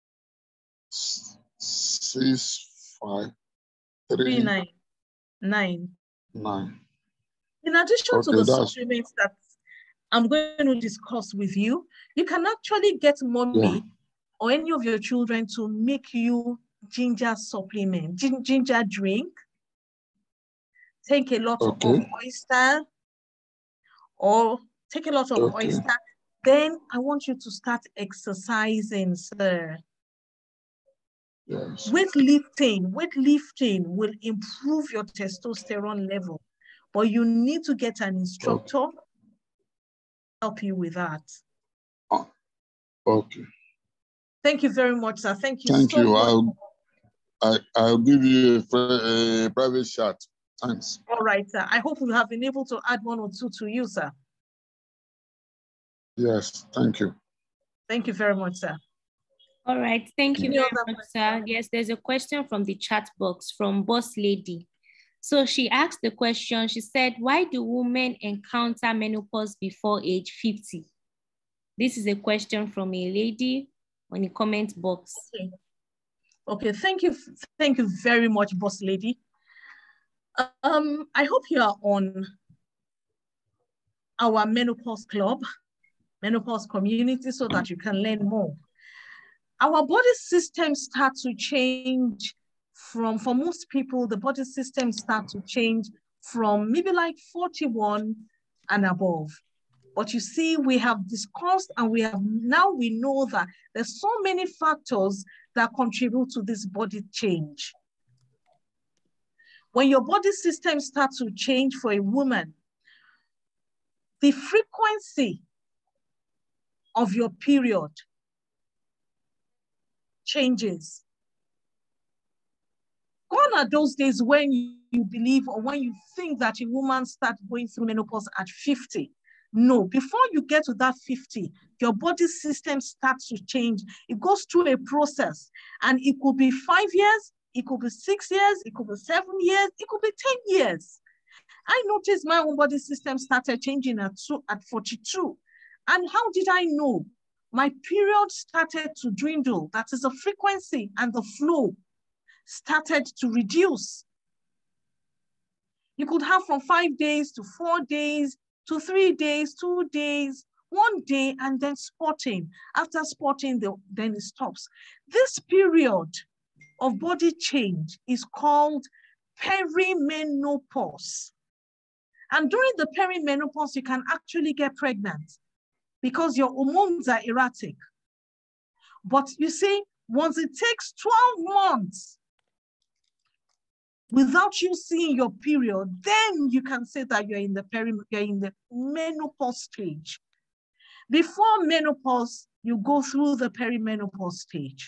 65. 39. 9. In addition to the supplements that I'm going to discuss with you, you can actually get mommy or any of your children to make you ginger supplement, ginger drink. Take a lot of oyster or take a lot of oyster. Then I want you to start exercising, sir. Yes. Weightlifting will improve your testosterone level, but you need to get an instructor to help you with that. Okay. Thank you very much, sir. Thank you so much. I'll give you a private chat. Thanks. All right, sir. I hope we have been able to add one or two to you, sir. Yes, thank you. Thank you very much, sir. All right, thank you very much, sir. Yes, there's a question from the chat box from Boss Lady. So she asked the question, she said, why do women encounter menopause before age 50? This is a question from a lady on the comment box. Okay, thank you very much, Boss Lady. I hope you are on our menopause club, menopause community, so that you can learn more. Our body system starts to change for most people, the body system starts to change from maybe like 41 and above. But you see, we have discussed and we know that there's so many factors that contribute to this body change. When your body system starts to change for a woman, the frequency of your period changes. Gone are those days when you believe or when you think that a woman starts going through menopause at 50. No, before you get to that 50, your body system starts to change. It goes through a process, and it could be 5 years, it could be 6 years, it could be 7 years, it could be 10 years. I noticed my own body system started changing at 42. And how did I know? My period started to dwindle. That is the frequency and the flow started to reduce. You could have from 5 days to 4 days, to 3 days, 2 days, 1 day, and then spotting. After spotting, then it stops. This period of body change is called perimenopause. And during the perimenopause, you can actually get pregnant because your hormones are erratic. But you see, once it takes 12 months without you seeing your period, then you can say that you're in the menopause stage. Before menopause, you go through the perimenopause stage.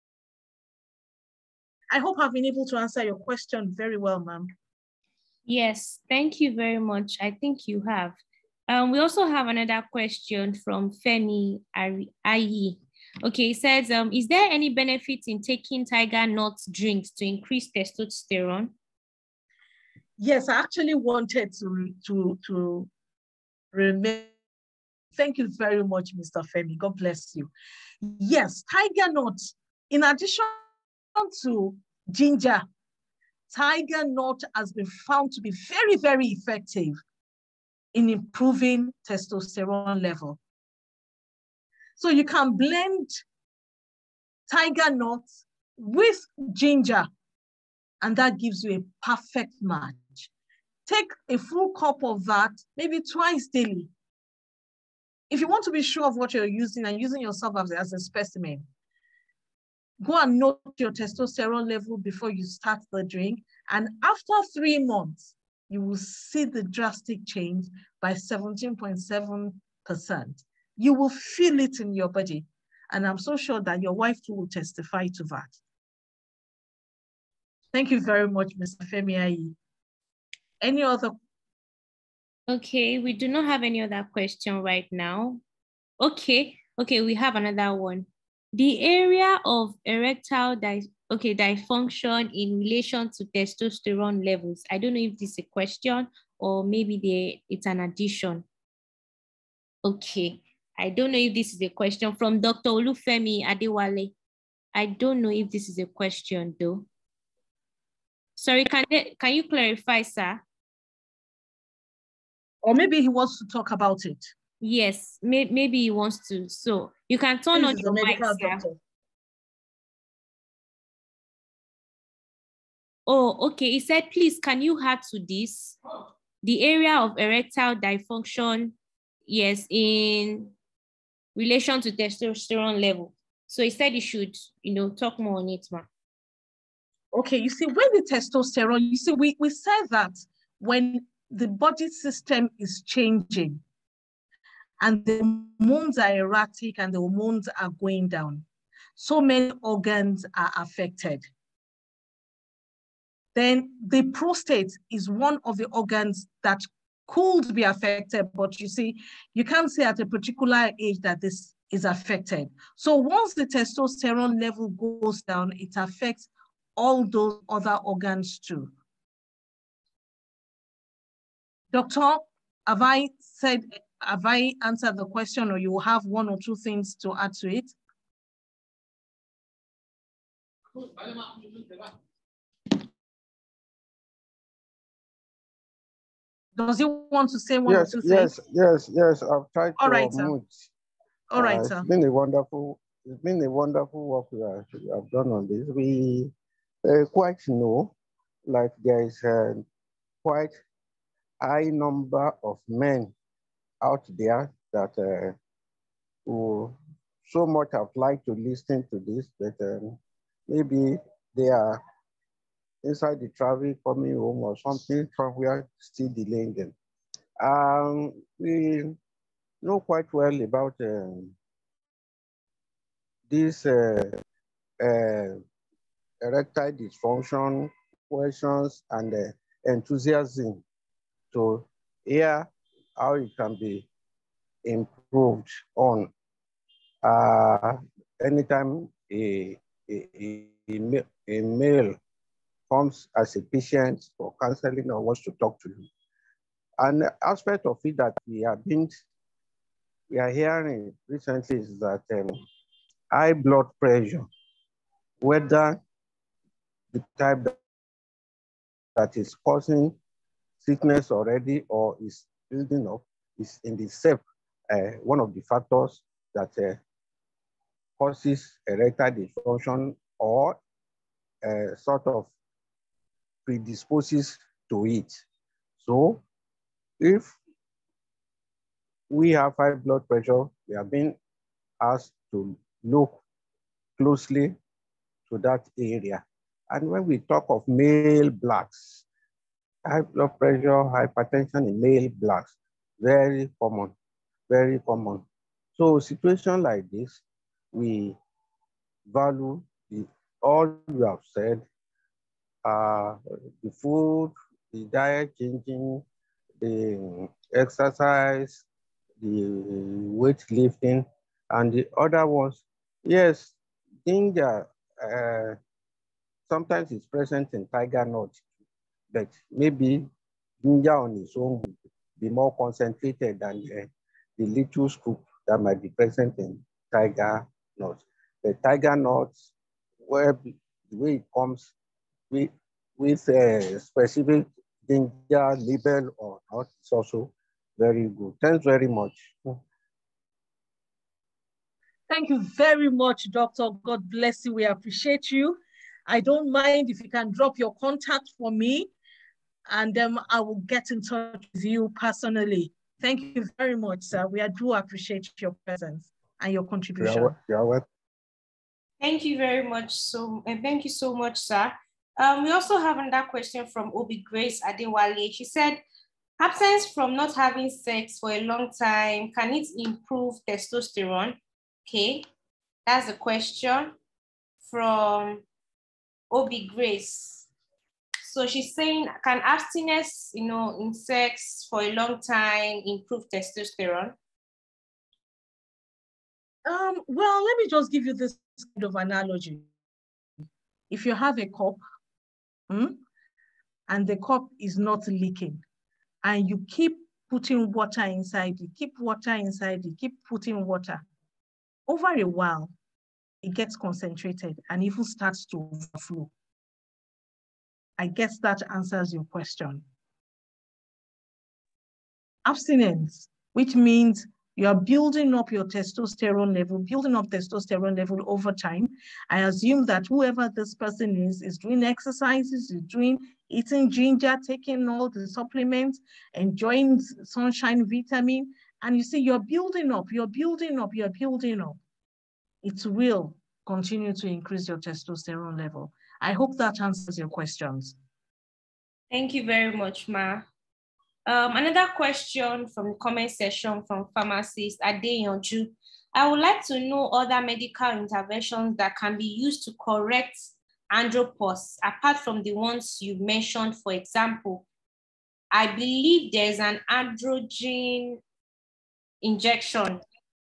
I hope I've been able to answer your question very well, ma'am. Yes, thank you very much. I think you have. We also have another question from Femi Ayi. Okay, it says, is there any benefit in taking tiger nut drinks to increase testosterone? Yes, I actually wanted to remember. Thank you very much, Mr. Femi. God bless you. Yes, tiger nut, in addition to ginger, tiger nut has been found to be very, very effective in improving testosterone level. So you can blend tiger nuts with ginger, and that gives you a perfect match. Take a full cup of that, maybe twice daily. If you want to be sure of what you're using and using yourself as a specimen, go and note your testosterone level before you start the drink. And after 3 months, you will see the drastic change by 17.7%. You will feel it in your body. And I'm so sure that your wife too will testify to that. Thank you very much, Mr. Femi Ayi. Any other? Okay, we do not have any other question right now. Okay, we have another one. The area of erectile dysfunction in relation to testosterone levels. I don't know if this is a question or maybe it's an addition. Okay, I don't know if this is a question from Dr. Olufemi Adewale. I don't know if this is a question though. Sorry, can you clarify, sir? Or maybe he wants to talk about it. Yes, maybe he wants to. So you can turn on your mic, sir. Oh, okay. He said, please, can you add to this? The area of erectile dysfunction, yes, in relation to testosterone level. So he said he should, talk more on it, ma. Okay, you see, when the testosterone, you see, we said that when the body system is changing and the hormones are erratic and the hormones are going down, so many organs are affected. Then the prostate is one of the organs that could be affected, but you see, you can't say at a particular age that this is affected. So once the testosterone level goes down, it affects all those other organs too. Doctor, have I answered the question, or you have one or two things to add to it? Does he want to say one or two things? Yes. I've tried All to right, sir. mute. All right, sir. It's been a wonderful work we have done on this. We quite know, like there is a quite high number of men out there that who so much have liked to listen to this, but maybe they are inside the traffic coming home or something, somewhere still delaying them. We know quite well about this erectile dysfunction questions and enthusiasm to hear how it can be improved on. Anytime a male comes as a patient for counseling or wants to talk to you, an aspect of it that we are hearing recently is that high blood pressure, whether the type that is causing sickness already or is building up, is in itself one of the factors that causes erectile dysfunction or sort of predisposes to it. So if we have high blood pressure, we are being asked to look closely to that area. And when we talk of male blacks, high blood pressure, hypertension in male blacks, very common, very common. So situation like this, we value all you have said, the food, the diet changing, the exercise, the weight lifting, and the other ones. Yes, ginger sometimes it's present in tiger nut, but maybe ginger on its own would be more concentrated than the little scoop that might be present in tiger nut. The tiger nuts, where the way it comes with a specific ginger label or not, it's also very good. Thanks very much. Thank you very much, Doctor. God bless you. We appreciate you. I don't mind if you can drop your contact for me, and I will get in touch with you personally. Thank you very much, sir. We do appreciate your presence and your contribution. You're welcome. Thank you very much. Thank you so much, sir. We also have another question from Obi Grace Adewale. She said, absence from not having sex for a long time, can it improve testosterone? Okay, that's the question from Obi Grace. So she's saying, can abstinence, in sex for a long time improve testosterone? Well, let me just give you this kind of analogy. If you have a cup, and the cup is not leaking, and you keep putting water inside it, keep putting water, over a while, it gets concentrated and even starts to overflow. I guess that answers your question. Abstinence, which means you are building up your testosterone level, over time. I assume that whoever this person is doing exercises, eating ginger, taking all the supplements, enjoying sunshine vitamin, and you see you're building up. It will continue to increase your testosterone level. I hope that answers your questions. Thank you very much, Ma. Another question from the comment section from pharmacist Adeyonju. I would like to know other medical interventions that can be used to correct andropause, apart from the ones you mentioned. For example, I believe there's an androgen injection.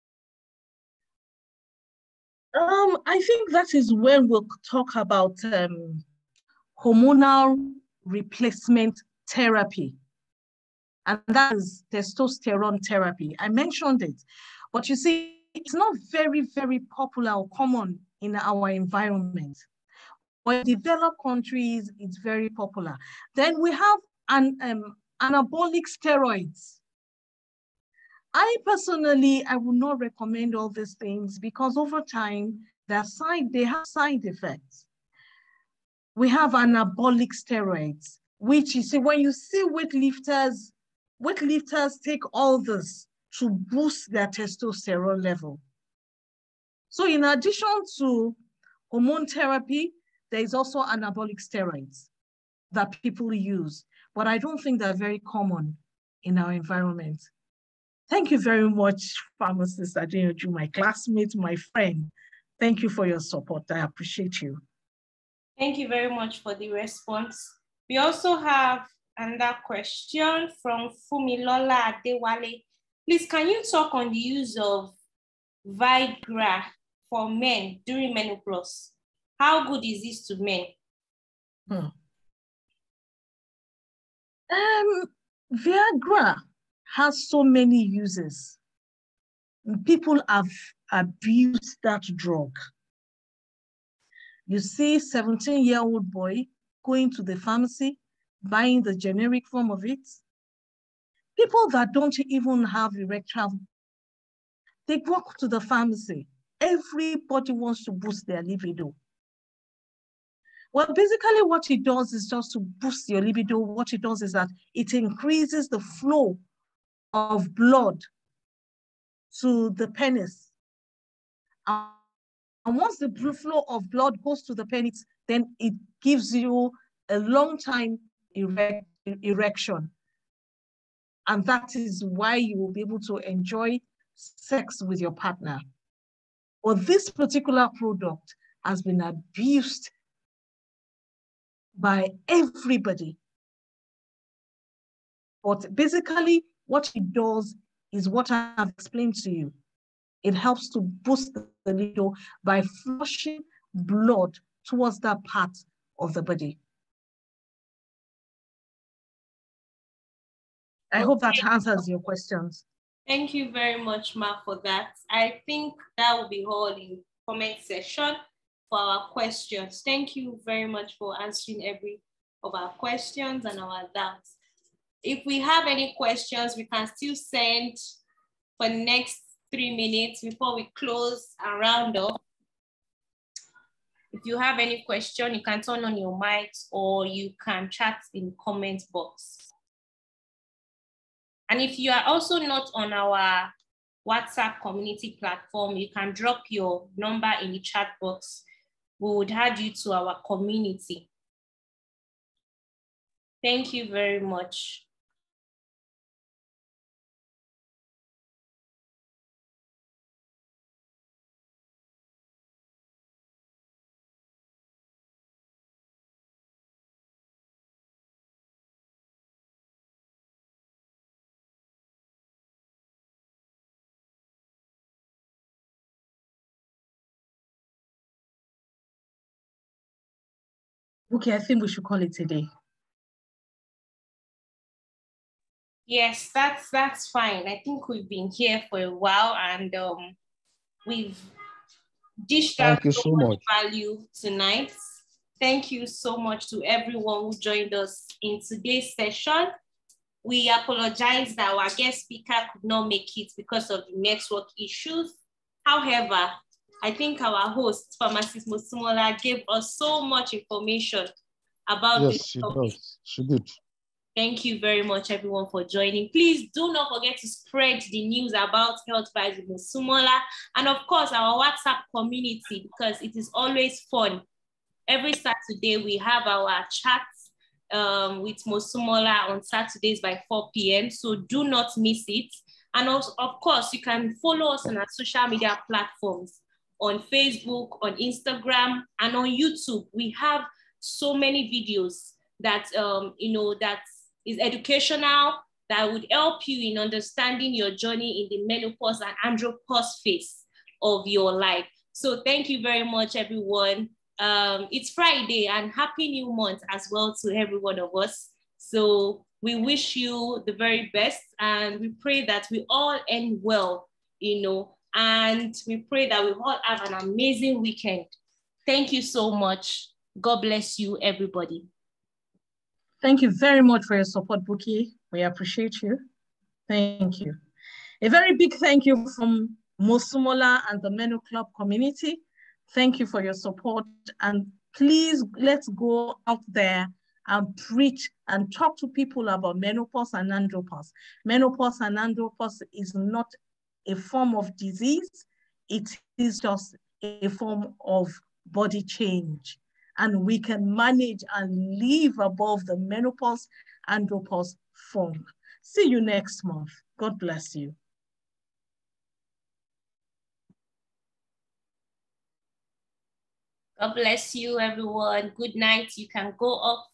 I think that is when we'll talk about hormonal replacement therapy. And that is testosterone therapy. I mentioned it, but you see, it's not very, very popular or common in our environment. But in developed countries, it's very popular. Then we have anabolic steroids. I personally would not recommend all these things because over time, they have side effects. We have anabolic steroids, which you see, when you see weightlifters take all this to boost their testosterone level. So in addition to hormone therapy, there is also anabolic steroids that people use, but I don't think they're very common in our environment. Thank you very much, pharmacist Adeyonju, my classmate, my friend. Thank you for your support. I appreciate you. Thank you very much for the response. We also have another question from Fumilola Adewale. Please, can you talk on the use of Viagra for men during menopause? How good is this to men? Viagra has so many uses. People have abused that drug. You see 17-year-old boy going to the pharmacy, buying the generic form of it. People that don't even have erectile, they walk to the pharmacy. Everybody wants to boost their libido. Well, basically what it does is just to boost your libido. What it does is that it increases the flow of blood to the penis. And once the flow of blood goes to the penis, then it gives you a long time erection. And that is why you will be able to enjoy sex with your partner. Well, this particular product has been abused by everybody. But basically, what it does is what I've explained to you. It helps to boost the libido by flushing blood towards that part of the body. I hope that answers your questions. Thank you very much, Ma, for that. I think that will be all in comment section for our questions. Thank you very much for answering every of our questions and our doubts. If we have any questions, we can still send for next 3 minutes before we close and round up. If you have any question, you can turn on your mics or you can chat in the comment box. And if you are also not on our WhatsApp community platform, you can drop your number in the chat box. We would add you to our community. Thank you very much. Okay, I think we should call it a day. Yes, that's fine. I think we've been here for a while and we've dished out so much value tonight. Thank you so much to everyone who joined us in today's session. We apologize that our guest speaker could not make it because of the network issues. However, I think our host, Pharmacist Mosumola, gave us so much information about this topic. Yes, she did. Thank you very much, everyone, for joining. Please do not forget to spread the news about Health by Mosumola and, of course, our WhatsApp community, because it is always fun. Every Saturday, we have our chats with Mosumola on Saturdays by 4 p.m. So do not miss it. And also, of course, you can follow us on our social media platforms on Facebook, on Instagram, and on YouTube. We have so many videos that that is educational, that would help you in understanding your journey in the menopause and andropause phase of your life. So thank you very much, everyone. It's Friday and happy new month as well to every one of us. So we wish you the very best and we pray that we all end well, and we pray that we all have an amazing weekend. Thank you so much. God bless you, everybody. Thank you very much for your support, Buki. We appreciate you. Thank you. A very big thank you from Mosumola and the Menu Club community. Thank you for your support. And please, let's go out there and preach and talk to people about menopause and andropause. Menopause and andropause is not a form of disease. It is just a form of body change. And we can manage and live above the menopause, andropause form. See you next month. God bless you. God bless you, everyone. Good night. You can go off